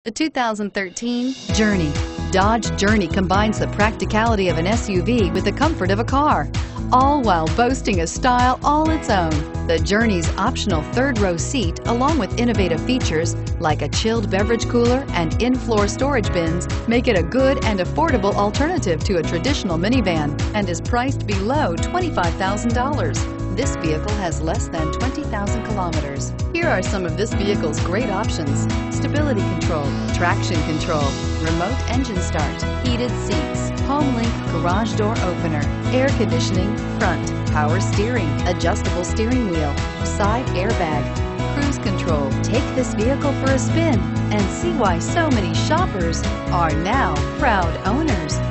The 2013 Journey. Dodge Journey combines the practicality of an SUV with the comfort of a car, all while boasting a style all its own. The Journey's optional third-row seat, along with innovative features like a chilled beverage cooler and in-floor storage bins, make it a good and affordable alternative to a traditional minivan and is priced below $25,000. This vehicle has less than 20,000 kilometers. Here are some of this vehicle's great options: stability control, traction control, remote engine start, heated seats, HomeLink garage door opener, air conditioning, front, power steering, adjustable steering wheel, side airbag, cruise control. Take this vehicle for a spin and see why so many shoppers are now proud owners.